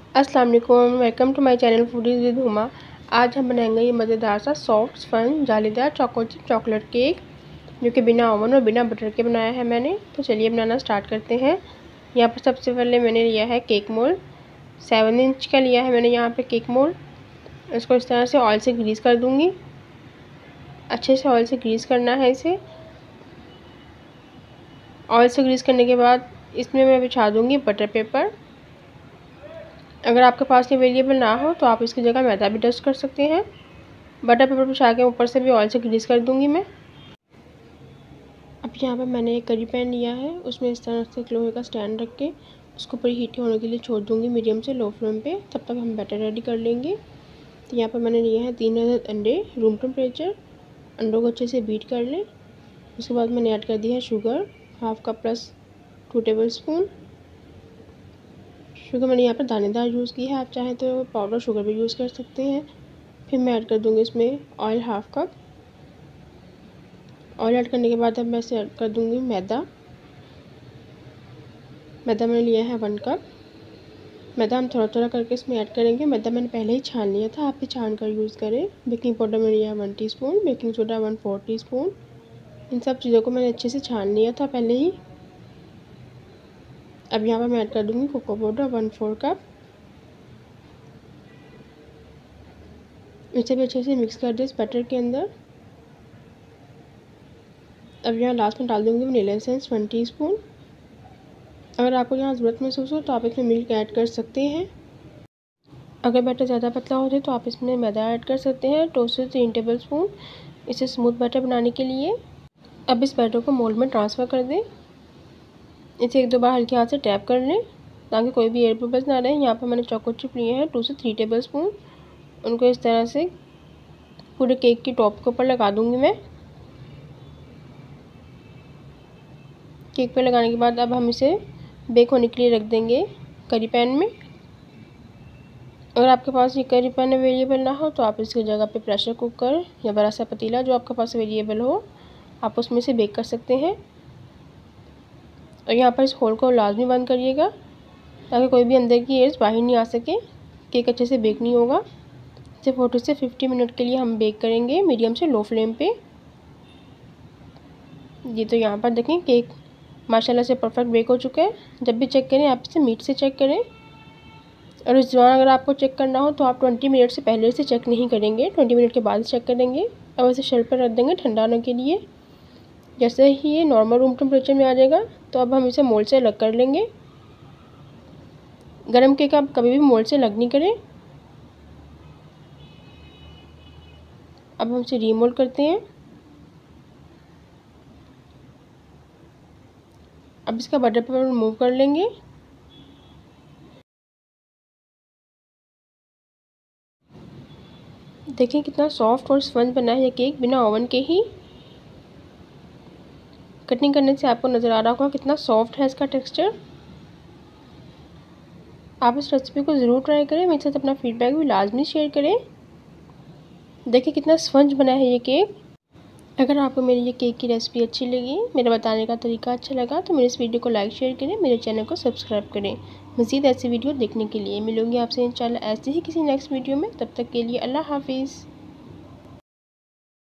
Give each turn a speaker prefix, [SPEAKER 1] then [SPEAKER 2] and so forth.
[SPEAKER 1] अस्सलाम वालेकुम, welcome to my channel foodies with Huma. आज हम बनाएंगे ये मज़ेदार सा सॉफ्ट स्पंज जालीदार चोको चिप चॉकलेट केक, जो कि बिना ओवन और बिना बटर के बनाया है मैंने। तो चलिए बनाना स्टार्ट करते हैं। यहाँ पर सबसे पहले मैंने लिया है केक मोल्ड, 7 इंच का लिया है मैंने यहाँ पे केक मोल्ड। इसको इस तरह से ऑयल से ग्रीस कर दूँगी। अच्छे से ऑयल से ग्रीस करना है इसे। ऑयल से ग्रीस करने के बाद इसमें मैं बिछा दूँगी बटर पेपर। अगर आपके पास ये अवेलेबल ना हो तो आप इसकी जगह मैदा भी डस्ट कर सकते हैं। बटर पेपर बिछा के ऊपर से भी ऑयल से ग्रीस कर दूंगी मैं। अब यहाँ पर मैंने एक करी पैन लिया है, उसमें इस तरह से लोहे का स्टैंड रख के उसको पूरी हीट होने के लिए छोड़ दूंगी मीडियम से लो फ्लेम पे। तब तक हम बैटर रेडी कर लेंगे। तो यहाँ पर मैंने लिए हैं 3 अंडे रूम टेम्परेचर। अंडों को अच्छे से बीट कर लें। उसके बाद मैंने ऐड कर दिया है sugar, 1/2 cup plus 2 tablespoon. Sugar मैंने यहाँ पर दानेदार यूज़ की है, आप चाहें तो पाउडर शुगर भी यूज़ कर सकते हैं। फिर मैं ऐड कर दूँगी इसमें ऑयल 1/2 कप। ऑयल ऐड करने के बाद अब मैं इसे ऐड कर दूँगी मैदा। मैदा मैंने लिया है 1 कप। मैदा हम थोड़ा थोड़ा करके इसमें ऐड करेंगे। मैदा मैंने पहले ही छान लिया था, आप भी छान कर यूज़ करें। बेकिंग पाउडर मैंने लिया है 1 टीस्पून, बेकिंग सोडा 1/4 टीस्पून। इन सब चीज़ों को मैंने अच्छे से छान लिया था पहले ही। अब यहाँ पर मैं ऐड कर दूँगी कोको पाउडर 1/4 कप। इसे भी अच्छे से मिक्स कर दें इस बैटर के अंदर। अब यहाँ लास्ट में डाल दूँगी वनीला एसेंस 1 टीस्पून। अगर आपको यहाँ ज़रूरत महसूस हो तो आप इसमें मिल्क ऐड कर सकते हैं। अगर बैटर ज़्यादा पतला हो जाए तो आप इसमें मैदा ऐड कर सकते हैं 2 से 3 टेबल स्पून, इसे स्मूथ बैटर बनाने के लिए। अब इस बैटर को मोल्ड में ट्रांसफ़र कर दें। इसे 1-2 बार हल्के हाथ से टैप कर लें ताकि कोई भी एयर बबल्स ना रहे। यहाँ पर मैंने चोको चिप लिए हैं 2 से 3 टेबल स्पून। उनको इस तरह से पूरे केक की टॉप के ऊपर लगा दूँगी मैं। केक पे लगाने के बाद अब हम इसे बेक होने के लिए रख देंगे करी पैन में। अगर आपके पास ये करी पैन अवेलेबल ना हो तो आप इसकी जगह पे प्रेशर कुकर या बड़ा सा पतीला जो आपके पास अवेलेबल हो, आप उसमें से बेक कर सकते हैं। और यहाँ पर इस होल को लाजमी बंद करिएगा ताकि कोई भी अंदर की एयर्स बाहर नहीं आ सके। केक अच्छे से बेक नहीं होगा। इसे 40 से 50 मिनट के लिए हम बेक करेंगे मीडियम से लो फ्लेम पे। ये तो यहाँ पर देखें केक माशाल्लाह से परफेक्ट बेक हो चुका है। जब भी चेक करें आप इसे मीट से चेक करें। और इस दौरान अगर आपको चेक करना हो तो आप 20 मिनट से पहले से चेक नहीं करेंगे, 20 मिनट के बाद चेक करेंगे। अब इसे शेल्फ पर रख देंगे ठंडा होने के लिए। जैसे ही ये नॉर्मल रूम टेम्परेचर में आ जाएगा तो अब हम इसे मोल्ड से अलग कर लेंगे। गरम केक आप कभी भी मोल्ड से अलग नहीं करें। अब हम इसे रीमोल्ड करते हैं। अब इसका बटर पेपर रिमूव कर लेंगे। देखिए कितना सॉफ्ट और स्पंज बना है ये केक बिना ओवन के ही। कटिंग करने से आपको नज़र आ रहा होगा कितना सॉफ्ट है इसका टेक्सचर। आप इस रेसिपी को ज़रूर ट्राई करें, मेरे साथ अपना फीडबैक भी लाजमी शेयर करें। देखिए कितना स्पंज बना है ये केक। अगर आपको मेरी ये केक की रेसिपी अच्छी लगी, मेरा बताने का तरीका अच्छा लगा तो मेरे इस वीडियो को लाइक शेयर करें, मेरे चैनल को सब्सक्राइब करें। मज़ीद ऐसी वीडियो देखने के लिए मिलूंगी आपसे इंशाल्लाह ऐसे ही किसी नेक्स्ट वीडियो में। तब तक के लिए अल्लाह हाफिज़।